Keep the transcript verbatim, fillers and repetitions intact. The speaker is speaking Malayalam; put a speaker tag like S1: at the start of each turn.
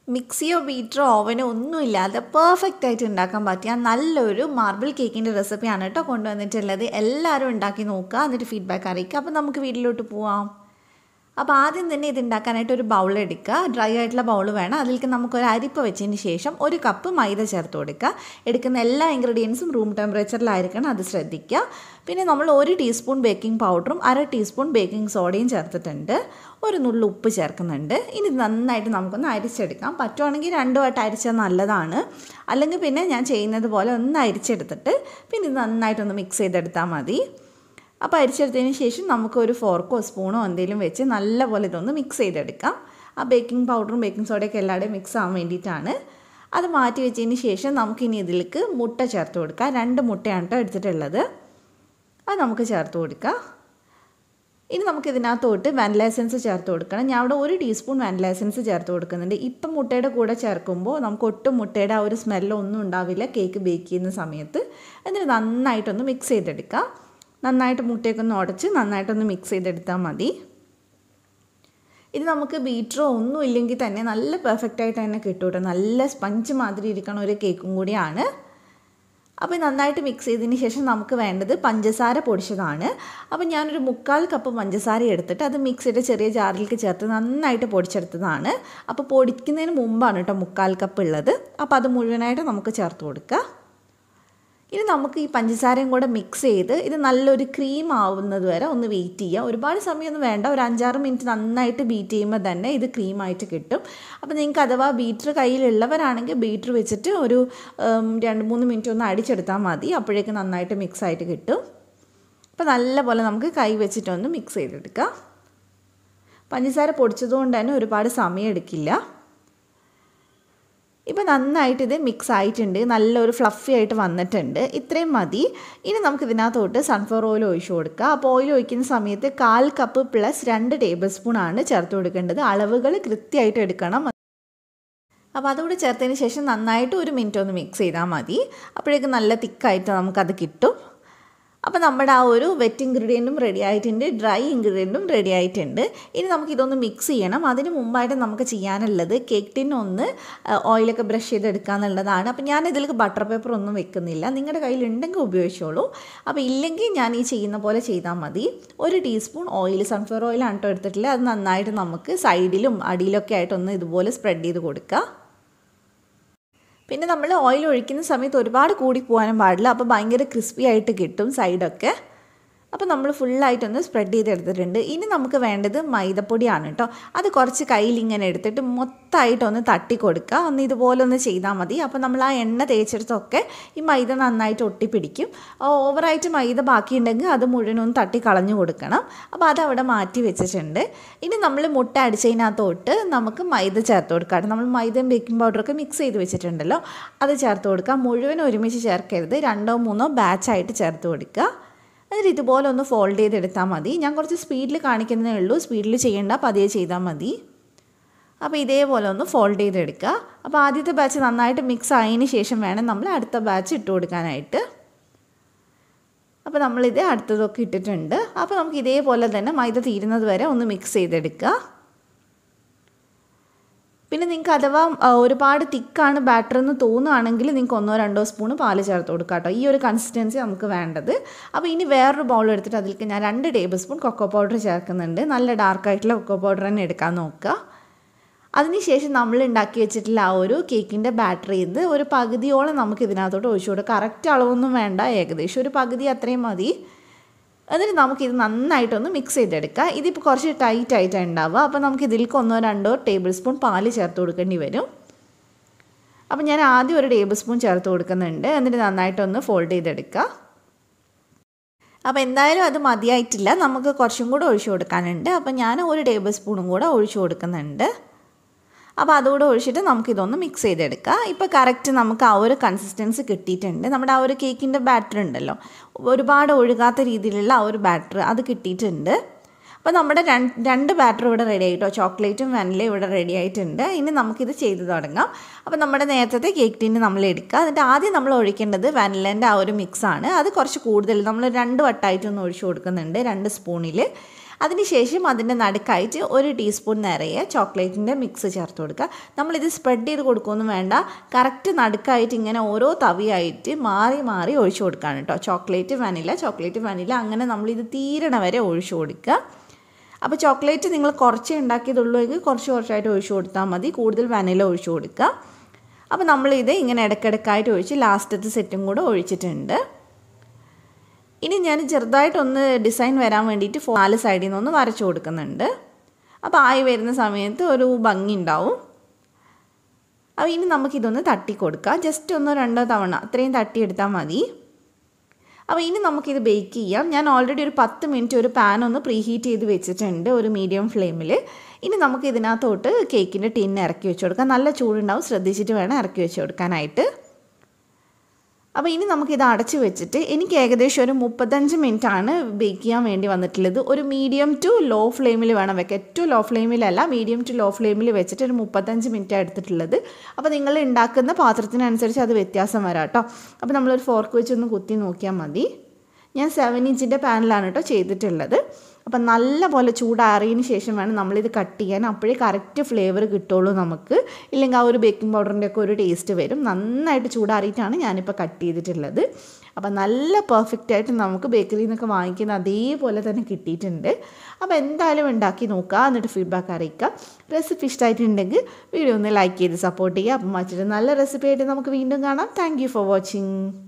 S1: മിക്സിയോ ബീറ്ററോ ഓവനോ ഒന്നുമില്ലാതെ പെർഫെക്റ്റ് ആയിട്ട് ഉണ്ടാക്കാൻ പറ്റിയ നല്ലൊരു മാർബിൾ കേക്കിൻ്റെ റെസിപ്പിയാണ് കേട്ടോ കൊണ്ടുവന്നിട്ടുള്ളത്. എല്ലാവരും ഉണ്ടാക്കി നോക്കുക, എന്നിട്ട് ഫീഡ്ബാക്ക് അറിയിക്കുക. അപ്പോൾ നമുക്ക് വീട്ടിലോട്ട് പോവാം. അപ്പോൾ ആദ്യം തന്നെ ഇത് ഉണ്ടാക്കാനായിട്ട് ഒരു ബൗൾ എടുക്കുക. ഡ്രൈ ആയിട്ടുള്ള ബൗൾ വേണം. അതിലേക്ക് നമുക്കൊരു അരിപ്പ വെച്ചതിന് ശേഷം ഒരു കപ്പ് മൈദ ചേർത്ത് കൊടുക്കുക. എടുക്കുന്ന എല്ലാ ഇൻഗ്രീഡിയൻസും റൂം ടെമ്പറേച്ചറിലായിരിക്കണം, അത് ശ്രദ്ധിക്കുക. പിന്നെ നമ്മൾ ഒരു ടീസ്പൂൺ ബേക്കിംഗ് പൗഡറും അര ടീസ്പൂൺ ബേക്കിംഗ് സോഡയും ചേർത്തിട്ടുണ്ട്. ഒരു നുള്ളു ഉപ്പ് ചേർക്കുന്നുണ്ട്. ഇനി നന്നായിട്ട് നമുക്കൊന്ന് അരിച്ചെടുക്കാം. പറ്റുവാണെങ്കിൽ രണ്ടു വട്ടം അരിച്ചാൽ നല്ലതാണ്. അല്ലെങ്കിൽ പിന്നെ ഞാൻ ചെയ്യുന്നത് പോലെ ഒന്ന് അരിച്ചെടുത്തിട്ട് പിന്നെ ഇത് നന്നായിട്ടൊന്ന് മിക്സ് ചെയ്തെടുത്താൽ മതി. അപ്പോൾ അരിച്ചെടുത്തതിന് ശേഷം നമുക്കൊരു ഫോർക്കോ സ്പൂണോ എന്തെങ്കിലും വെച്ച് നല്ലപോലെ ഇതൊന്ന് മിക്സ് ചെയ്തെടുക്കാം. ആ ബേക്കിംഗ് പൗഡറും ബേക്കിംഗ് സോഡയൊക്കെ എല്ലാവരുടെയും മിക്സ് ആവാൻ വേണ്ടിയിട്ടാണ്. അത് മാറ്റി വെച്ചതിന് ശേഷം നമുക്കിനി ഇതിലേക്ക് മുട്ട ചേർത്ത് കൊടുക്കാം. രണ്ട് മുട്ടയാണ് കേട്ടോ എടുത്തിട്ടുള്ളത്. അത് നമുക്ക് ചേർത്ത് കൊടുക്കാം. ഇനി നമുക്കിതിനകത്തോട്ട് വാനില എസൻസ് ചേർത്ത് കൊടുക്കണം. ഞാൻ അവിടെ ഒരു ടീസ്പൂൺ വാനില എസൻസ് ചേർത്ത് കൊടുക്കുന്നുണ്ട്. ഇപ്പം മുട്ടയുടെ കൂടെ ചേർക്കുമ്പോൾ നമുക്ക് ഒട്ടും മുട്ടയുടെ ആ ഒരു സ്മെല്ലൊന്നും ഉണ്ടാവില്ല കേക്ക് ബേക്ക് ചെയ്യുന്ന സമയത്ത്. എന്നിട്ട് നന്നായിട്ടൊന്ന് മിക്സ് ചെയ്തെടുക്കാം. നന്നായിട്ട് മുട്ടയൊക്കെ ഒന്ന് ഉടച്ച് നന്നായിട്ടൊന്ന് മിക്സ് ചെയ്തെടുത്താൽ മതി. ഇത് നമുക്ക് ബീറ്ററോ ഒന്നും ഇല്ലെങ്കിൽ തന്നെ നല്ല പെർഫെക്റ്റായിട്ട് തന്നെ കിട്ടും കേട്ടോ. നല്ല സ്പഞ്ച് മാതിരി ഇരിക്കണ ഒരു കേക്കും കൂടിയാണ്. അപ്പോൾ നന്നായിട്ട് മിക്സ് ചെയ്തതിന് ശേഷം നമുക്ക് വേണ്ടത് പഞ്ചസാര പൊടിച്ചതാണ്. അപ്പോൾ ഞാനൊരു മുക്കാൽ കപ്പ് പഞ്ചസാര എടുത്തിട്ട് അത് മിക്സിയുടെ ചെറിയ ജാറിലേക്ക് ചേർത്ത് നന്നായിട്ട് പൊടിച്ചെടുത്തതാണ്. അപ്പോൾ പൊടിക്കുന്നതിന് മുമ്പാണ് കേട്ടോ മുക്കാൽ കപ്പ് ഉള്ളത്. അപ്പോൾ അത് മുഴുവനായിട്ട് നമുക്ക് ചേർത്ത് കൊടുക്കുക. ഇനി നമുക്ക് ഈ പഞ്ചസാരയും കൂടെ മിക്സ് ചെയ്ത് ഇത് നല്ലൊരു ക്രീം ആവുന്നത് വരെ ഒന്ന് വെയിറ്റ് ചെയ്യുക. ഒരുപാട് സമയമൊന്നും വേണ്ട, ഒരു അഞ്ചാറ് മിനിറ്റ് നന്നായിട്ട് ബീറ്റ് ചെയ്യുമ്പോൾ തന്നെ ഇത് ക്രീമായിട്ട് കിട്ടും. അപ്പോൾ നിങ്ങൾക്ക് അഥവാ ബീറ്റർ കയ്യിലുള്ളവരാണെങ്കിൽ ബീറ്റർ വെച്ചിട്ട് ഒരു രണ്ട് മൂന്ന് മിനിറ്റ് ഒന്ന് അടിച്ചെടുത്താൽ മതി. അപ്പോഴേക്ക് നന്നായിട്ട് മിക്സ് ആയിട്ട് കിട്ടും. അപ്പോൾ നല്ലപോലെ നമുക്ക് കൈ വെച്ചിട്ടൊന്ന് മിക്സ് ചെയ്തെടുക്കാം. പഞ്ചസാര പൊടിച്ചതുകൊണ്ട് തന്നെ ഒരുപാട് സമയം എടുക്കില്ല. ഇപ്പോൾ നന്നായിട്ട് ഇത് മിക്സ് ആയിട്ടുണ്ട്, നല്ലൊരു ഫ്ലഫി ആയിട്ട് വന്നിട്ടുണ്ട്. ഇത്രയും മതി. ഇനി നമുക്ക് ഇതിനകത്തോട്ട് സൺഫ്ലവർ ഓയിൽ ഒഴിച്ചു കൊടുക്കുക. അപ്പോൾ ഓയിൽ ഒഴിക്കുന്ന സമയത്ത് കാൽ കപ്പ് പ്ലസ് രണ്ട് ടേബിൾ സ്പൂൺ ആണ് ചേർത്ത് കൊടുക്കേണ്ടത്. അളവുകൾ കൃത്യമായിട്ട് എടുക്കണം. അപ്പോൾ അതുകൂടി ചേർത്തതിന് ശേഷം നന്നായിട്ട് ഒരു മിനിറ്റ് ഒന്ന് മിക്സ് ചെയ്താൽ മതി. അപ്പോഴേക്കും നല്ല തിക്കായിട്ട് നമുക്കത് കിട്ടും. അപ്പോൾ നമ്മുടെ ആ ഒരു വെറ്റ് ഇൻഗ്രീഡിയൻറ്റും റെഡി ആയിട്ടുണ്ട്, ഡ്രൈ ഇൻഗ്രീഡിയൻറ്റും റെഡി ആയിട്ടുണ്ട്. ഇനി നമുക്കിതൊന്ന് മിക്സ് ചെയ്യണം. അതിന് മുമ്പായിട്ട് നമുക്ക് ചെയ്യാനുള്ളത് കേക്ക് ടിൻ ഒന്ന് ഓയിലൊക്കെ ബ്രഷ് ചെയ്തെടുക്കുക എന്നുള്ളതാണ്. അപ്പോൾ ഞാൻ ഇതിലേക്ക് ബട്ടർ പേപ്പർ ഒന്നും വെക്കുന്നില്ല. നിങ്ങളുടെ കയ്യിലുണ്ടെങ്കിൽ ഉപയോഗിച്ചോളൂ. അപ്പോൾ ഇല്ലെങ്കിൽ ഞാൻ ഈ ചെയ്യുന്ന പോലെ ചെയ്താൽ മതി. ഒരു ടീസ്പൂൺ ഓയിൽ, സൺഫ്ലവർ ഓയിലാണ് കേട്ടോ എടുത്തിട്ടില്ല. അത് നന്നായിട്ട് നമുക്ക് സൈഡിലും അടിയിലൊക്കെ ആയിട്ടൊന്ന് ഇതുപോലെ സ്പ്രെഡ് ചെയ്ത് കൊടുക്കുക. പിന്നെ നമ്മൾ ഓയിൽ ഒഴിക്കുന്ന സമയത്ത് ഒരുപാട് കൂടി പോകാനും പാടില്ല. അപ്പോൾ ഭയങ്കര ക്രിസ്പി ആയിട്ട് കിട്ടും സൈഡൊക്കെ. അപ്പോൾ നമ്മൾ ഫുള്ളായിട്ടൊന്ന് സ്പ്രെഡ് ചെയ്തെടുത്തിട്ടുണ്ട്. ഇനി നമുക്ക് വേണ്ടത് മൈദപ്പൊടിയാണ് കേട്ടോ. അത് കുറച്ച് കയ്യിൽ ഇങ്ങനെ എടുത്തിട്ട് മൊത്തമായിട്ടൊന്ന് തട്ടി കൊടുക്കുക. ഒന്ന് ഇതുപോലെ ഒന്ന് ചെയ്താൽ മതി. അപ്പോൾ നമ്മൾ ആ എണ്ണ തേച്ചെടുത്തൊക്കെ ഈ മൈദ നന്നായിട്ട് ഒട്ടിപ്പിടിക്കും. ഓവറായിട്ട് മൈദ ബാക്കിയുണ്ടെങ്കിൽ അത് മുഴുവനൊന്ന് തട്ടി കളഞ്ഞു കൊടുക്കണം. അപ്പോൾ അതവിടെ മാറ്റി വെച്ചിട്ടുണ്ട്. ഇനി നമ്മൾ മുട്ട അടിച്ചതിനകത്തോട്ട് നമുക്ക് മൈദ ചേർത്ത് കൊടുക്കാം. നമ്മൾ മൈദയും ബേക്കിംഗ് പൗഡറൊക്കെ മിക്സ് ചെയ്ത് വെച്ചിട്ടുണ്ടല്ലോ, അത് ചേർത്ത് കൊടുക്കാം. മുഴുവൻ ഒരുമിച്ച് ചേർക്കരുത്, രണ്ടോ മൂന്നോ ബാച്ചായിട്ട് ചേർത്ത് കൊടുക്കുക. എന്നിട്ട് ഇതുപോലെ ഒന്ന് ഫോൾഡ് ചെയ്തെടുത്താൽ മതി. ഞാൻ കുറച്ച് സ്പീഡിൽ കാണിക്കുന്നതേ ഉള്ളൂ, സ്പീഡിൽ ചെയ്യേണ്ട, പതിയെ ചെയ്താൽ മതി. അപ്പോൾ ഇതേപോലെ ഒന്ന് ഫോൾഡ് ചെയ്തെടുക്കുക. അപ്പോൾ ആദ്യത്തെ ബാച്ച് നന്നായിട്ട് മിക്സ് ആയതിന് ശേഷം വേണം നമ്മൾ അടുത്ത ബാച്ച് ഇട്ട് കൊടുക്കാനായിട്ട്. അപ്പോൾ നമ്മളിത് അടുത്തതൊക്കെ ഇട്ടിട്ടുണ്ട്. അപ്പോൾ നമുക്ക് ഇതേപോലെ തന്നെ മൈദ തീരുന്നത് വരെ ഒന്ന് മിക്സ് ചെയ്തെടുക്കുക. പിന്നെ നിങ്ങൾക്ക് അഥവാ ഒരുപാട് തിക്കാണ് ബാറ്റർ എന്ന് തോന്നുകയാണെങ്കിൽ നിങ്ങൾക്ക് ഒന്നോ രണ്ടോ സ്പൂണ് പാല് ചേർത്ത് കൊടുക്കുക കേട്ടോ. ഈ ഒരു കൺസിസ്റ്റൻസി നമുക്ക് വേണ്ടത്. അപ്പോൾ ഇനി വേറൊരു ബൗൾ എടുത്തിട്ട് അതിലേക്ക് ഞാൻ രണ്ട് ടേബിൾ സ്പൂൺ കൊക്കോ പൗഡർ ചേർക്കുന്നുണ്ട്. നല്ല ഡാർക്കായിട്ടുള്ള കൊക്കോ പൗഡർ തന്നെ എടുക്കാൻ നോക്കുക. അതിനുശേഷം നമ്മൾ ഉണ്ടാക്കി വെച്ചിട്ടുള്ള ആ ഒരു കേക്കിൻ്റെ ബാറ്റർ ചെയ്ത് ഒരു പകുതിയോളം നമുക്ക് ഇതിനകത്തോട്ട് ഒഴിച്ചു കൊടുക്കുക. കറക്റ്റ് അളവൊന്നും വേണ്ട, ഏകദേശം ഒരു പകുതി അത്രയും മതി. എന്നിട്ട് നമുക്കിത് നന്നായിട്ടൊന്ന് മിക്സ് ചെയ്തെടുക്കാം. ഇതിപ്പോൾ കുറച്ച് ടൈറ്റ് ആയിട്ടാണ് ഉണ്ടാവുക. അപ്പോൾ നമുക്ക് ഇതിലേക്ക് ഒന്നോ രണ്ടോ ടേബിൾ സ്പൂൺ പാല് ചേർത്ത് കൊടുക്കേണ്ടി വരും. അപ്പോൾ ഞാൻ ആദ്യം ഒരു ടേബിൾ സ്പൂൺ ചേർത്ത് കൊടുക്കുന്നുണ്ട്. എന്നിട്ട് നന്നായിട്ടൊന്ന് ഫോൾഡ് ചെയ്തെടുക്കുക. അപ്പോൾ എന്തായാലും അത് മതിയായിട്ടില്ല, നമുക്ക് കുറച്ചും കൂടെ ഒഴിച്ചു കൊടുക്കാനുണ്ട്. അപ്പോൾ ഞാൻ ഒരു ടേബിൾ സ്പൂണും കൂടെ ഒഴിച്ചു കൊടുക്കുന്നുണ്ട്. അപ്പോൾ അതുകൂടെ ഒഴിച്ചിട്ട് നമുക്കിതൊന്ന് മിക്സ് ചെയ്തെടുക്കാം. ഇപ്പോൾ കറക്റ്റ് നമുക്ക് ആ ഒരു കൺസിസ്റ്റൻസി കിട്ടിയിട്ടുണ്ട്. നമ്മുടെ ആ ഒരു കേക്കിൻ്റെ ബാറ്റർ ഉണ്ടല്ലോ, ഒരുപാട് ഒഴുകാത്ത രീതിയിലുള്ള ആ ഒരു ബാറ്റർ അത് കിട്ടിയിട്ടുണ്ട്. അപ്പോൾ നമ്മുടെ രണ്ട് ബാറ്റർ ഇവിടെ റെഡി ആയിട്ടോ, ചോക്ലേറ്റും വാനിലയും ഇവിടെ റെഡി ആയിട്ടുണ്ട്. ഇനി നമുക്കിത് ചെയ്ത് തുടങ്ങാം. അപ്പോൾ നമ്മുടെ നേരത്തെ കേക്ക് ടിന്ന് നമ്മൾ എടുക്കുക. എന്നിട്ട് ആദ്യം നമ്മൾ ഒഴിക്കേണ്ടത് വാനിലേൻ്റെ ആ ഒരു മിക്സാണ്. അത് കുറച്ച് കൂടുതൽ നമ്മൾ രണ്ട് വട്ടമായിട്ടൊന്ന് ഒഴിച്ചു കൊടുക്കുന്നുണ്ട്, രണ്ട് സ്പൂണിൽ. അതിനുശേഷം അതിൻ്റെ നടുക്കായിട്ട് ഒരു ടീസ്പൂൺ നിറയെ ചോക്ലേറ്റിൻ്റെ മിക്സ് ചേർത്ത് കൊടുക്കുക. നമ്മളിത് സ്പ്രെഡ് ചെയ്ത് കൊടുക്കുകയൊന്നും വേണ്ട, കറക്റ്റ് നടുക്കായിട്ട് ഇങ്ങനെ ഓരോ തവിയായിട്ട് മാറി മാറി ഒഴിച്ചു കൊടുക്കുകയാണ് കേട്ടോ. ചോക്ലേറ്റ് വാനില ചോക്ലേറ്റ് വാനില അങ്ങനെ നമ്മളിത് തീരണ വരെ ഒഴിച്ചു കൊടുക്കുക. അപ്പോൾ ചോക്ലേറ്റ് നിങ്ങൾ കുറച്ചേ ഉണ്ടാക്കിയതുള്ളൂ എങ്കിൽ കുറച്ച് കുറച്ചായിട്ട് ഒഴിച്ചു കൊടുത്താൽ മതി, കൂടുതൽ വാനില ഒഴിച്ചു കൊടുക്കുക. അപ്പോൾ നമ്മളിത് ഇങ്ങനെ ഇടയ്ക്കിടയ്ക്കായിട്ട് ഒഴിച്ച് ലാസ്റ്റത്തെ സെറ്റും കൂടെ ഒഴിച്ചിട്ടുണ്ട്. ഇനി ഞാൻ ചെറുതായിട്ടൊന്ന് ഡിസൈൻ വരാൻ വേണ്ടിയിട്ട് നാല് സൈഡിൽ നിന്നൊന്ന് വരച്ചു കൊടുക്കുന്നുണ്ട്. അപ്പോൾ ആയി വരുന്ന സമയത്ത് ഒരു ഭംഗി ഉണ്ടാവും. അപ്പോൾ ഇനി നമുക്കിതൊന്ന് തട്ടി കൊടുക്കാം, ജസ്റ്റ് ഒന്നോ രണ്ടോ തവണ അത്രയും തട്ടിയെടുത്താൽ മതി. അപ്പോൾ ഇനി നമുക്കിത് ബേക്ക് ചെയ്യാം. ഞാൻ ഓൾറെഡി ഒരു പത്ത് മിനിറ്റ് ഒരു പാൻ ഒന്ന് പ്രീ ഹീറ്റ് ചെയ്ത് വെച്ചിട്ടുണ്ട് ഒരു മീഡിയം ഫ്ലെയിമിൽ. ഇനി നമുക്ക് ഇതിനകത്തോട്ട് കേക്കിൻ്റെ ടിന്ന് ഇറക്കി വെച്ച് കൊടുക്കാം. നല്ല ചൂടുണ്ടാവും, ശ്രദ്ധിച്ചിട്ട് വേണം ഇറക്കി വെച്ച് കൊടുക്കാനായിട്ട്. അപ്പോൾ ഇനി നമുക്കിത് അടച്ച് വെച്ചിട്ട് എനിക്ക് ഏകദേശം ഒരു മുപ്പത്തഞ്ച് മിനിറ്റാണ് ബേക്ക് ചെയ്യാൻ വേണ്ടി വന്നിട്ടുള്ളത്. ഒരു മീഡിയം ടു ലോ ഫ്ലെയിമിൽ വേണം വെക്കാം, ഏറ്റവും ലോ ഫ്ലെയിമിലല്ല, മീഡിയം ടു ലോ ഫ്ലെയിമിൽ വെച്ചിട്ട് ഒരു മുപ്പത്തഞ്ച് മിനിറ്റാണ് എടുത്തിട്ടുള്ളത്. അപ്പോൾ നിങ്ങൾ ഉണ്ടാക്കുന്ന പാത്രത്തിനനുസരിച്ച് അത് വ്യത്യാസം വരാം കേട്ടോ. അപ്പോൾ നമ്മളൊരു ഫോർക്ക് വെച്ചൊന്ന് കുത്തി നോക്കിയാൽ മതി. ഞാൻ സെവൻ ഇഞ്ചിൻ്റെ പാനിലാണ് കേട്ടോ ചെയ്തിട്ടുള്ളത്. അപ്പം നല്ല പോലെ ചൂടാറിയതിന് ശേഷം വേണം നമ്മളിത് കട്ട് ചെയ്യാൻ, അപ്പോഴേ കറക്റ്റ് ഫ്ലേവർ കിട്ടുള്ളൂ നമുക്ക്. ഇല്ലെങ്കിൽ ആ ഒരു ബേക്കിംഗ് പൗഡറിൻ്റെ ഒക്കെ ഒരു ടേസ്റ്റ് വരും. നന്നായിട്ട് ചൂടാറിയിട്ടാണ് ഞാനിപ്പോൾ കട്ട് ചെയ്തിട്ടുള്ളത്. അപ്പം നല്ല പെർഫെക്റ്റ് ആയിട്ട് നമുക്ക് ബേക്കറിയിൽ നിന്നൊക്കെ വാങ്ങിക്കുന്ന അതേപോലെ തന്നെ കിട്ടിയിട്ടുണ്ട്. അപ്പോൾ എന്തായാലും ഉണ്ടാക്കി നോക്കുക, എന്നിട്ട് ഫീഡ്ബാക്ക് അറിയിക്കുക. റെസിപ്പി ഇഷ്ടമായിട്ടുണ്ടെങ്കിൽ വീഡിയോ ഒന്ന് ലൈക്ക് ചെയ്ത് സപ്പോർട്ട് ചെയ്യുക. അപ്പം മറ്റൊരു നല്ല റെസിപ്പി ആയിട്ട് നമുക്ക് വീണ്ടും കാണാം. Thank you for watching.